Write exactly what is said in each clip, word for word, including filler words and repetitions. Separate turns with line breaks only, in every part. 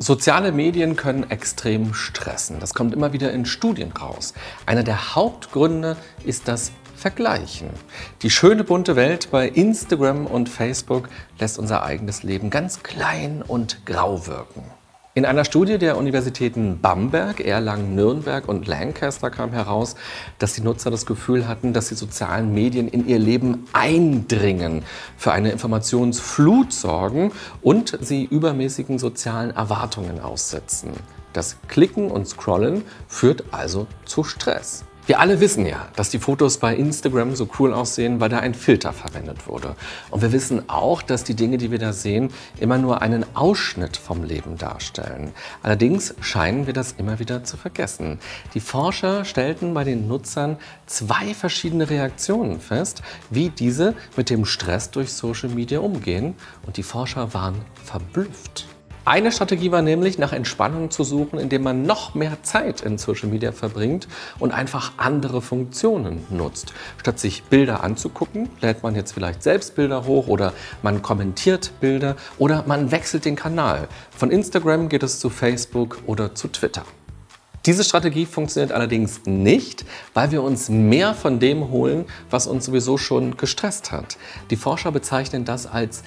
Soziale Medien können extrem stressen. Das kommt immer wieder in Studien raus. Einer der Hauptgründe ist das Vergleichen. Die schöne bunte Welt bei Instagram und Facebook lässt unser eigenes Leben ganz klein und grau wirken. In einer Studie der Universitäten Bamberg, Erlangen, Nürnberg und Lancaster kam heraus, dass die Nutzer das Gefühl hatten, dass die sozialen Medien in ihr Leben eindringen, für eine Informationsflut sorgen und sie übermäßigen sozialen Erwartungen aussetzen. Das Klicken und Scrollen führt also zu Stress. Wir alle wissen ja, dass die Fotos bei Instagram so cool aussehen, weil da ein Filter verwendet wurde. Und wir wissen auch, dass die Dinge, die wir da sehen, immer nur einen Ausschnitt vom Leben darstellen. Allerdings scheinen wir das immer wieder zu vergessen. Die Forscher stellten bei den Nutzern zwei verschiedene Reaktionen fest, wie diese mit dem Stress durch Social Media umgehen. Und die Forscher waren verblüfft. Eine Strategie war nämlich, nach Entspannung zu suchen, indem man noch mehr Zeit in Social Media verbringt und einfach andere Funktionen nutzt. Statt sich Bilder anzugucken, lädt man jetzt vielleicht selbst Bilder hoch oder man kommentiert Bilder oder man wechselt den Kanal. Von Instagram geht es zu Facebook oder zu Twitter. Diese Strategie funktioniert allerdings nicht, weil wir uns mehr von dem holen, was uns sowieso schon gestresst hat. Die Forscher bezeichnen das als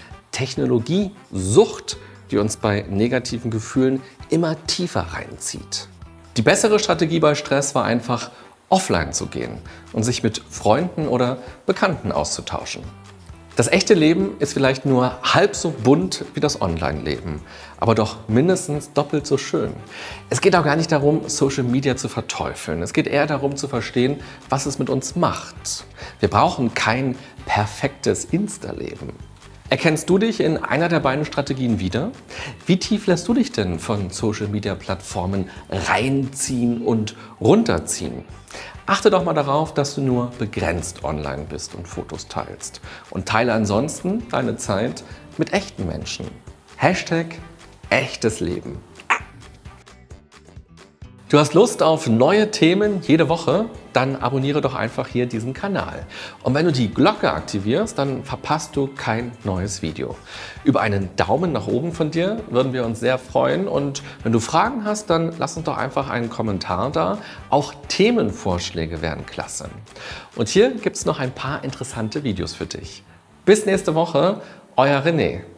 Technologiesucht, die uns bei negativen Gefühlen immer tiefer reinzieht. Die bessere Strategie bei Stress war einfach, offline zu gehen und sich mit Freunden oder Bekannten auszutauschen. Das echte Leben ist vielleicht nur halb so bunt wie das Online-Leben, aber doch mindestens doppelt so schön. Es geht auch gar nicht darum, Social Media zu verteufeln. Es geht eher darum zu verstehen, was es mit uns macht. Wir brauchen kein perfektes Insta-Leben. Erkennst du dich in einer der beiden Strategien wieder? Wie tief lässt du dich denn von Social-Media-Plattformen reinziehen und runterziehen? Achte doch mal darauf, dass du nur begrenzt online bist und Fotos teilst. Und teile ansonsten deine Zeit mit echten Menschen. Hashtag echtes Leben. Du hast Lust auf neue Themen jede Woche? Dann abonniere doch einfach hier diesen Kanal. Und wenn du die Glocke aktivierst, dann verpasst du kein neues Video. Über einen Daumen nach oben von dir würden wir uns sehr freuen. Und wenn du Fragen hast, dann lass uns doch einfach einen Kommentar da. Auch Themenvorschläge wären klasse. Und hier gibt es noch ein paar interessante Videos für dich. Bis nächste Woche, euer René.